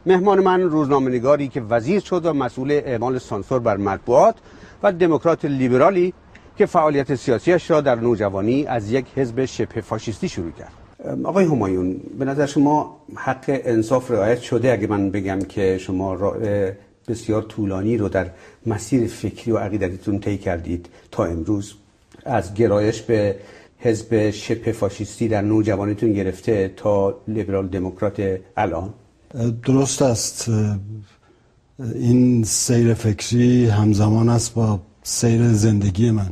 مهمان من روزنامه‌نگاری که وزیر شد و مسئول اعمال سانسور بر مطبوعات و دموکرات لیبرالی که فعالیت سیاسیش را در نوجوانی از یک حزب شبه فاشیستی شروع کرد. آقای همایون، به نظر شما حق انصاف رعایت شده اگه من بگم که شما بسیار طولانی رو در مسیر فکری و عقیدتیتون طی کردید تا امروز، از گرایش به حزب شبه فاشیستی در نوجوانیتون گرفته تا لیبرال دموکرات الان؟ درست است. این سیر فکری همزمان است با سیر زندگی من.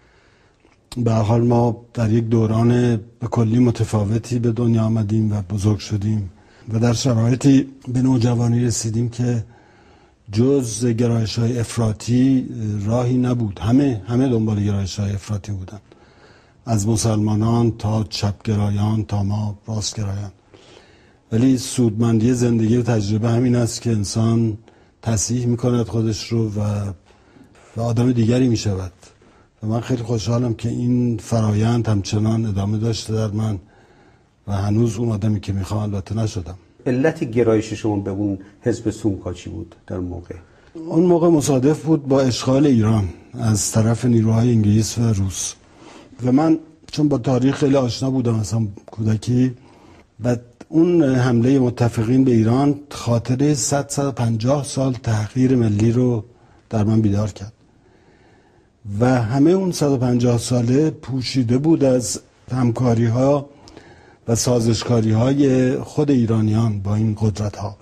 به هر حال ما در یک دوران به کلی متفاوتی به دنیا آمدیم و بزرگ شدیم و در شرایطی به نوجوانی رسیدیم که جز گرایش‌های افراطی راهی نبود. همه دنبال گرایش‌های افراطی بودن، از مسلمانان تا چپگرایان تا ما راستگرایان. ولی سودمندی زندگی و تجربه همین است که انسان تصحیح میکند خودش رو و آدم دیگری میشود. و من خیلی خوشحالم که این فرایند همچنان ادامه داشته در من و هنوز اون آدمی که میخوام البته نشدم. علت گرایش شما به اون حزب سومکا چی بود در موقع؟ اون موقع مصادف بود با اشغال ایران از طرف نیروهای انگلیس و روس و من چون با تاریخ خیلی آشنا بودم مثلا کودکی، و اون حمله متفقین به ایران خاطره 150 سال تحقیر ملی رو در من بیدار کرد و همه اون 150 ساله پوشیده بود از همکاری ها و سازشکاری های خود ایرانیان با این قدرت ها.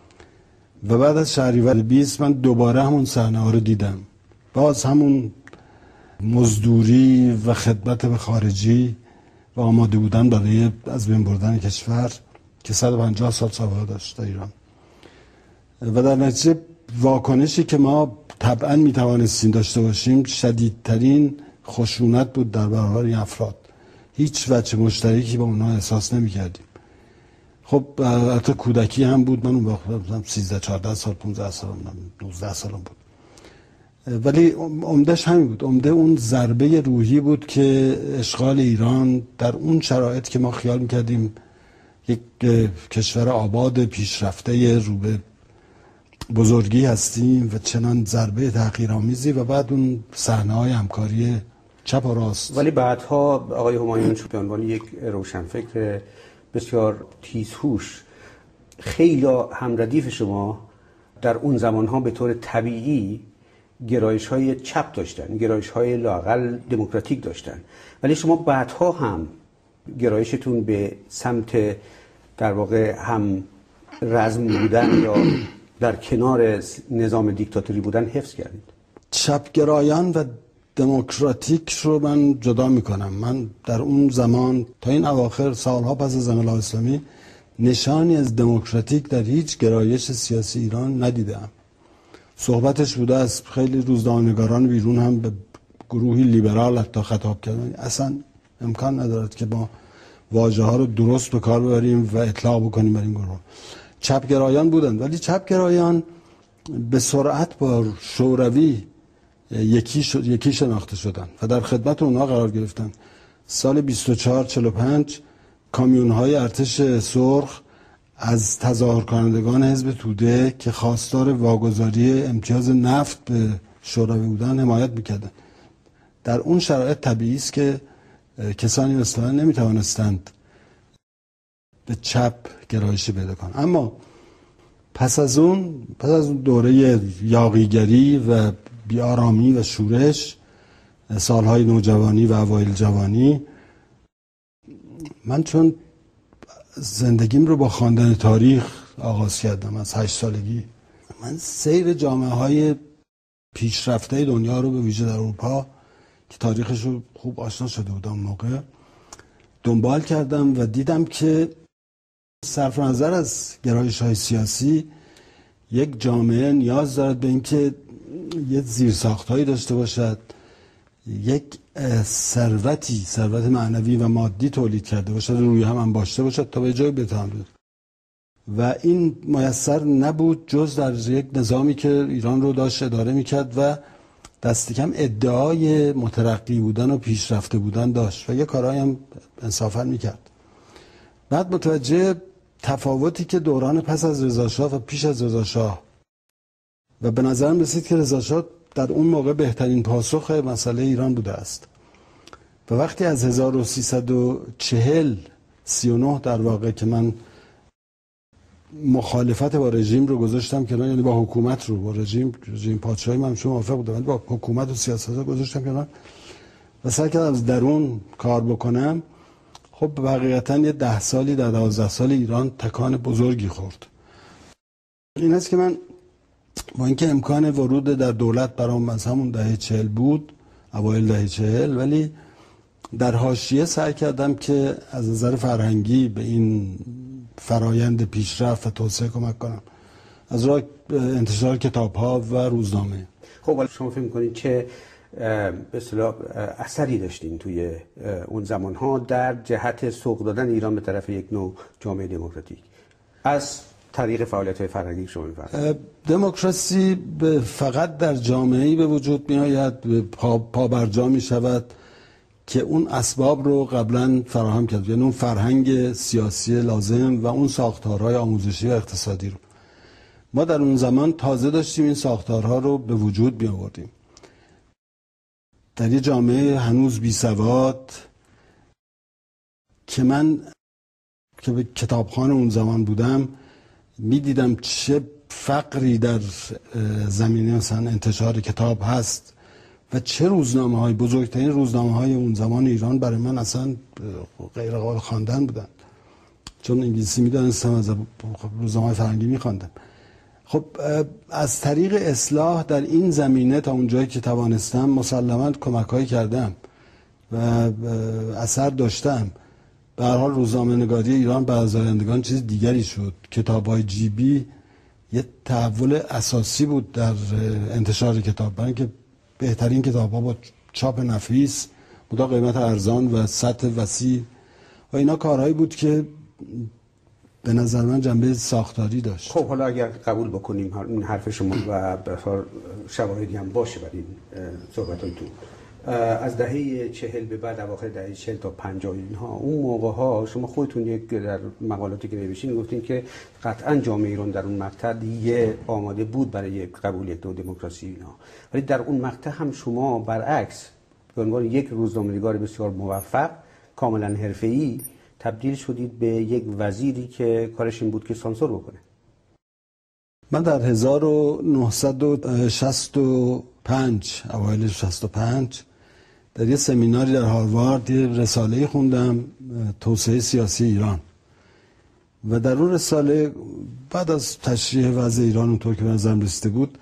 و بعد از شهریور 20 من دوباره همون صحنه ها رو دیدم، باز همون مزدوری و خدمت به خارجی و آماده بودن برای از بین بردن کشور که 150 سال سابقه داشت در ایران. و در نتیجه واکنشی که ما طبعا میتوانستیم داشته باشیم شدیدترین خشونت بود در برابر این افراد. هیچ وجه مشترکی با اونها احساس نمی‌کردیم. خب البته کودکی هم بود، من اون وقت 13 14 سال 15 سالم 19 سالم بود، ولی عمدهش همین بود. عمده اون ضربه روحی بود که اشغال ایران در اون شرایط که ما خیال می‌کردیم یک کشور آباد پیشرفته رو به بزرگی هستیم و چنان ضربه تحقیرآمیزی و بعد اون صحنه‌های همکاری چپ و راست. ولی بعدها آقای همایون به عنوان یک روشنفکر بسیار تیزهوش، خیلی همردیف شما در اون زمانها به طور طبیعی گرایش‌های چپ داشتن، گرایش‌های لااقل دموکراتیک داشتن، ولی شما بعدها هم گرایشتون به سمت در واقع هم رزم بودن یا در کنار نظام دیکتاتوری بودن حفظ کردید. چپگرایان و دموکراتیک رو من جدا میکنم. من در اون زمان تا این اواخر سالها پس از انقلاب اسلامی نشانی از دموکراتیک در هیچ گرایش سیاسی ایران ندیدم. صحبتش بوده از خیلی روزنامه‌نگاران بیرون هم به گروهی لیبرال حتی خطاب کردن. اصلا امکان ندارد که ما واژه ها رو درست به کار ببریم و اطلاق بکنیم بر این گروه. چپگرایان بودن، ولی چپگرایان به سرعت با شوروی یکی شناخته شدن و در خدمت اونها قرار گرفتن. سال 24-45 کامیون‌های ارتش سرخ از تظاهر کنندگان حزب توده که خواستار واگذاری امتیاز نفت به شوروی بودن حمایت میکردن. در اون شرایط طبیعی است که کسانی مثل من نمیتوانستند به چپ گرایشی پیدا کنند. اما پس از اون دوره یاغیگری و بیارامی و شورش، سالهای نوجوانی و اوایل جوانی، من چون زندگیم رو با خواندن تاریخ آغاز کردم از 8 سالگی، من سیر جامعه‌های پیشرفته دنیا رو به ویژه در اروپا که تاریخش رو خوب آشنا شده بودم اون موقع دنبال کردم و دیدم که صرف نظر از گرایش‌های سیاسی یک جامعه نیاز دارد به اینکه یه زیرساخت‌هایی داشته باشد، یک ثروت معنوی و مادی تولید کرده باشد، روی هم انباشته باشد تا به جای بتواند. و این میسر نبود جز در یک نظامی که ایران رو داشت اداره میکرد و دست کم ادعای مترقی بودن و پیشرفته بودن داشت و یه کارهایی هم انصافا میکرد. بعد متوجه تفاوتی که دوران پس از رضاشاه و پیش از رضاشاه و به نظرم رسید که رضاشاه در اون موقع بهترین پاسخ مسئله ایران بوده است و وقتی از 1340 39 در واقع که من مخالفت با رژیم رو گذاشتم کنار، یعنی با حکومت رو، با رژیم پادشاهی من شما موافق بودم ولی با حکومت و سیاست رو گذاشتم کنار و سعی کردم از درون کار بکنم. خب حقیقتا یه 10 سالی در 12 سال ایران تکان بزرگی خورد. این است که من با اینکه امکان ورود در دولت برام از همون دهه 40 بود، اوایل دهه 40، ولی در حاشیه سعی کردم که از نظر فرهنگی به این فرایند پیشرفت و توسعه کمک کنم از راه انتشار کتاب‌ها و روزنامه. خب ولی شما فکر می‌کنید چه به اصطلاح اثری داشتین توی اون زمان‌ها در جهت سوق دادن ایران به طرف یک نوع جامعه دموکراتیک از طریق فعالیت‌های فرهنگی شما می‌فرمایید؟ دموکراسی فقط در جامعه‌ای به وجود می‌آید، پابرجا می‌شود که اون اسباب رو قبلا فراهم کرد، یعنی اون فرهنگ سیاسی لازم و اون ساختارهای آموزشی و اقتصادی رو ما در اون زمان تازه داشتیم این ساختارها رو به وجود می آوردیم. در یه جامعه هنوز بی سواد که من که به کتابخانه اون زمان بودم می دیدم چه فقری در زمینه مثلا انتشار کتاب هست و چه روزنامه‌های، بزرگترین روزنامه‌های اون زمان ایران برای من اصلا غیر قابل خواندن بودند، چون انگلیسی می‌دانستم، از روزنامه‌های فرنگی می‌خواندم. خب از طریق اصلاح در این زمینه تا اونجایی که توانستم مسلماً کمک‌هایی کردم و اثر داشتم. به هر حال روزنامه‌نگاری ایران به آزایندگان چیز دیگری شد. کتاب‌های جیبی یه تحول اساسی بود در انتشار کتاب، برای اینکه بهترین کتاب‌ها با چاپ نفیس، با قیمت ارزان و سطح وسیع و اینا کارهایی بود که به نظر من جنبه ساختاری داشت. خب حالا اگر قبول بکنیم این حرف شما و به طور شواهدی هم باشه برای این صحبت‌هایتون، از دهه 40 به بعد، اواخر دهه 40 تا 50 اینها، اون موقع‌ها شما خودتون یک در مقالاتی که نوشتین گفتین که قطعاً جامعه ایران در اون مقطع دیگه آماده بود برای قبول یک نوع دموکراسی اینها، ولی در اون مقطع هم شما برعکس به عنوان یک روزنامه‌نگار بسیار موفق، کاملاً حرفه‌ای، تبدیل شدید به یک وزیری که کارش این بود که سانسور بکنه. من در 1965 اوایل 65 در یه سمیناری در هاروارد یه رساله خوندم، توسعه سیاسی ایران، و در اون رساله بعد از تشریح وضع ایران اونطور که به نظرم رسیده بود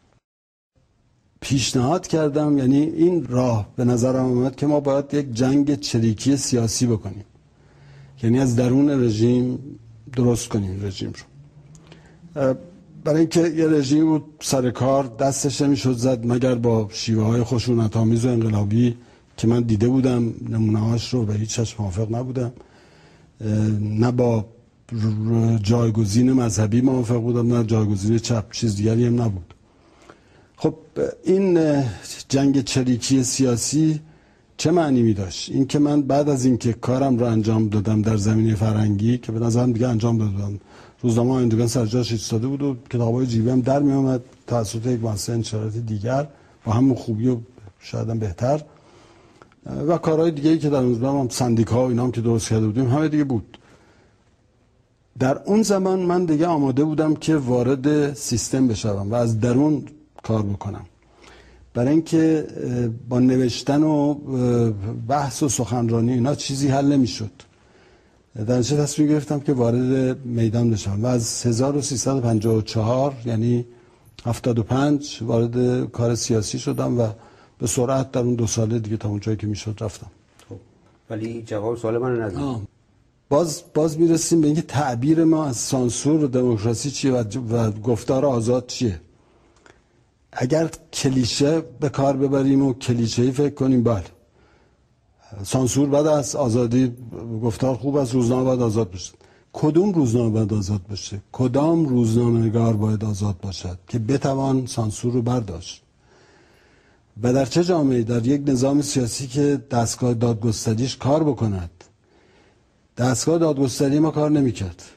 پیشنهاد کردم، یعنی این راه به نظرم آمد که ما باید یک جنگ چریکی سیاسی بکنیم، یعنی از درون رژیم درست کنیم رژیم رو، برای اینکه یه رژیم رو سر کار دستش نمیشد زد مگر با شیوه های خشونت‌آمیز و انقلابی که من دیده بودم نمونه‌هاش رو، به هیچ چشم موافق نبودم، نه با جایگزین مذهبی موافق بودم، نه جایگزین چپ، چیز دیگری هم نبود. خب این جنگ چریکی سیاسی چه معنی می داشت؟ این که من بعد از اینکه کارم رو انجام دادم در زمینه فرهنگی که به نظرم دیگه انجام دادم، روزنامه آیندگان سر جاش ایستاده بود و کتاب‌های جیبی هم در می اومد توسط یک مؤسسه انتشاراتی دیگر با همون خوبی و شاید هم بهتر، و کارهای دیگه‌ای که در اون زمان هم سندیکا و اینا هم که درست کرده بودیم همه دیگه بود. در اون زمان من دیگه آماده بودم که وارد سیستم بشم و از درون کار بکنم، برای اینکه با نوشتن و بحث و سخنرانی اینا چیزی حل نمیشد. در نتیجه تصمیم گرفتم که وارد میدان بشم و از 1354 یعنی 75 وارد کار سیاسی شدم و به سرعت در اون 2 ساله دیگه تا اونجایی که میشد رفتم. خب ولی جواب سوال من ندید. باز میرسیم به اینکه تعبیر ما از سانسور و دموکراسی چیه و گفتار آزاد چیه. اگر کلیشه به کار ببریم و کلیشه‌ای فکر کنیم، بله سانسور بعد از آزادی، گفتار خوب است، روزنامه باید آزاد بشه. کدوم روزنامه باید آزاد باشه؟ کدام روزنامه‌نگار باید آزاد باشد که بتوان سانسور رو برداشت؟ و در چه جامعه‌ای؟ در یک نظام سیاسی که دستگاه دادگستریش کار بکند. دستگاه دادگستری ما کار نمی‌کرد.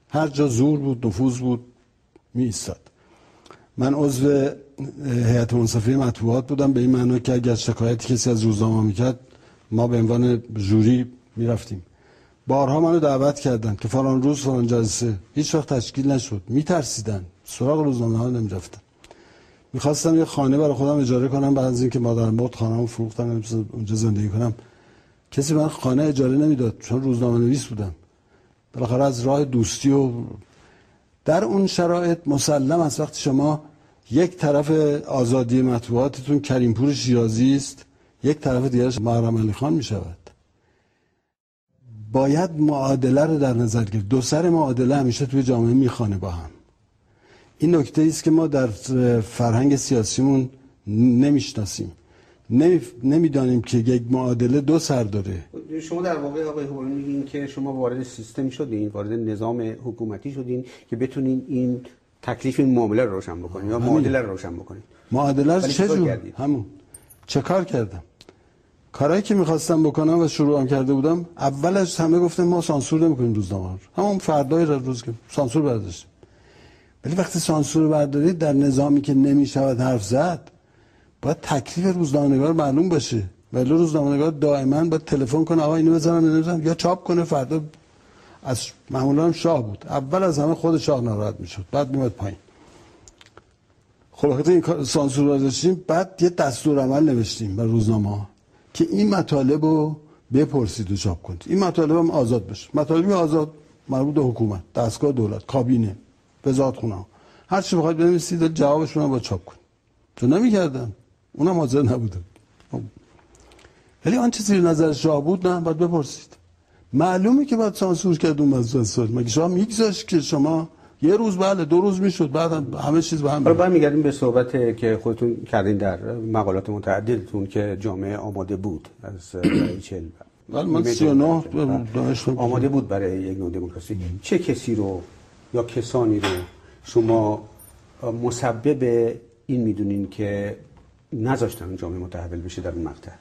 هر جا زور بود، نفوذ بود، می ایستاد. من عضو هیئت منصفه مطبوعات بودم، به این معنا که اگر شکایتی کسی از روزنامه میکرد ما به عنوان ژوری میرفتیم. بارها منو دعوت کردن که فلان روز فلان جلسه، هیچ وقت تشکیل نشد. میترسیدن، سراغ روزنامه ها نمیرفتن. میخواستم یه خانه برای خودم اجاره کنم، بعد از اینکه مادر مرد خانه‌مو فروختن اونجا زندگی کنم. کسی من خانه اجاره نمیداد چون روزنامه نویس بودم. بالاخره از راه دوستی و در اون شرایط مسلم است وقتی شما یک طرف آزادی مطبوعاتتون کریمپور شیرازی است، یک طرف دیگرش محرم علی خان می شود. باید معادله رو در نظر گرفت. دو سر معادله همیشه توی جامعه میخوانه با هم. این نکته است که ما در فرهنگ سیاسیمون نمیشناسیم. نمیدانیم که یک معادله دو سر داره. شما در واقع آقای هوبانی میگین که شما وارد سیستم شدین، وارد نظام حکومتی شدین که بتونین این تکلیف این معامله رو روشن بکنین یا معادله رو روشن بکنین. معادله رو چجور؟ همون چه کار کردم؟ کارهایی که میخواستم بکنم و شروع هم کرده بودم، اولش همه گفتن ما سانسور نمیکنیم روزنامه رو. همون فردای روز که سانسور برداشتیم. ولی وقتی سانسور بردارید در نظامی که نمیشود حرف زد، باید تکلیف روزنامه‌نگار معلوم باشه. ولی روزنامه‌نگار دائما باید تلفن کنه آقا اینو بزنم یا چاپ کنه. فردا از معمولا شاه بود، اول از همه خود شاه ناراحت میشد، بعد میاد پایین. خب وقتی این سانسور رو داشتیم، بعد یه دستورالعمل نوشتیم برای روزنامه‌ها که این مطالب رو بپرسید و چاپ کنید. این مطالب هم آزاد بشه. مطالبی آزاد مربوط به حکومت، دستگاه دولت، کابینه، وزارتخونه، هر چی بخواید بنویسید جوابشون رو با چاپ کنید. چون نمی‌کردن، اونم حاضر نبودن. ولی آن چیزی زیر نظر شاه بود نه، باید بپرسید. معلومه که باید سانسور کرد اون مسئله. مگه شاه میگذاشت که شما یه روز بله 2 روز میشد بعد همه چیز به هم حالا برمیگردیم به صحبت که خودتون کردین در مقالات متعددتون که جامعه آماده بود از 40 ولی من 39 دانشگاه آماده بود برای یک نوع دموکراسی. چه کسی رو یا کسانی رو شما مسبب این میدونین که نذاشتن جامعه متحول بشه در اون مقطع؟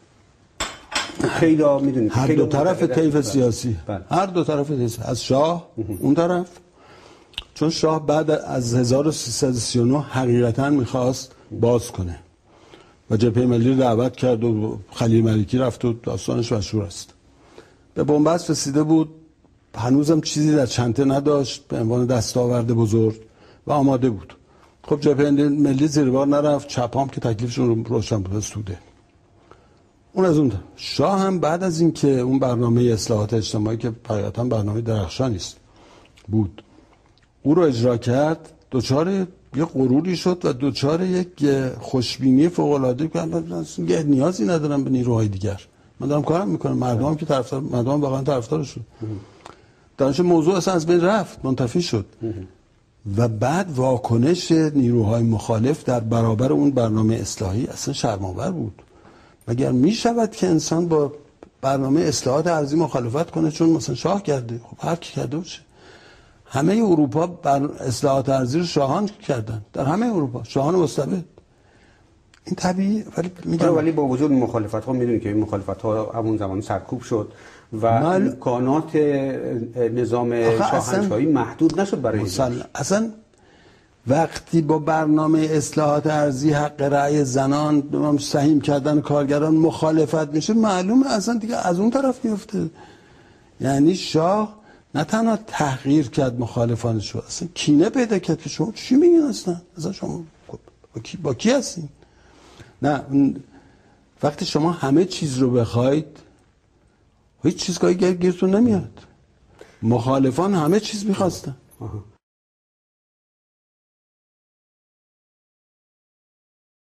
خیلی میدونید هر دو طرف طیف سیاسی، هر دو طرف از شاه اون طرف، چون شاه بعد از 1339 حقیقتا میخواست باز کنه و جبهه ملی دعوت کرد و خلیل ملکی رفت و داستانش مشهور است. به بنبست رسیده بود، هنوزم چیزی در چنته نداشت به عنوان دستاورد بزرگ و آماده بود. خب جبهه ملی زیر بار نرفت، چپام که تکلیفشون روشن بود سوده. اون از اون شاه هم بعد از اینکه اون برنامه اصلاحات اجتماعی که حقیقتا برنامه درخشانی است بود، او رو اجرا کرد، دوچار یه غروری شد و دوچار یک خوشبینی فوق‌العاده که نیازی ندارم به نیروهای دیگر، من دارم کارم میکنم. مردم که طرفدار، مردم واقعا طرفدارشون. درنچه موضوع اصلا از بین رفت، منتفی شد. و بعد واکنش نیروهای مخالف در برابر اون برنامه اصلاحی اصلا شرم‌آور بود. مگر می شود که انسان با برنامه اصلاحات ارضی مخالفت کنه چون مثلا شاه کرده؟ خب هر کی کرده باشه. همه اروپا بر اصلاحات ارضی رو شاهان کردن، در همه اروپا شاهان مستبد. این طبیعی. ولی با وجود مخالفت ها میدونید که این مخالفت ها همون زمان سرکوب شد و امکانات نظام شاهنشاهی محدود نشد برای اصلا وقتی با برنامه اصلاحات ارضی حق رأی زنان سهیم کردن کارگران مخالفت میشه، معلومه اصلا دیگه از اون طرف میفته. یعنی شاه نه تنها تحقیر کرد مخالفانش رو، اصلا کینه پیدا کرد که شما چی میگین اصلا شما با کی هستین؟ نه وقتی شما همه چیز رو بخواید هیچ چیزگاهی گیرتون نمیاد. مخالفان همه چیز میخواستن.